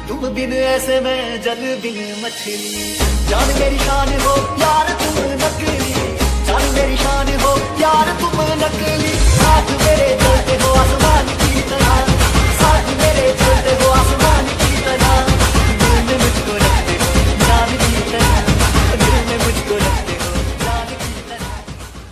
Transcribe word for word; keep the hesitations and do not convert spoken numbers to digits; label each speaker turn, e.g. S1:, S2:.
S1: तुम बिन ऐसे में जल बिन मछली। जान मेरी शान हो यार तुम नकली, जान मेरी शान हो यार तुम नकली।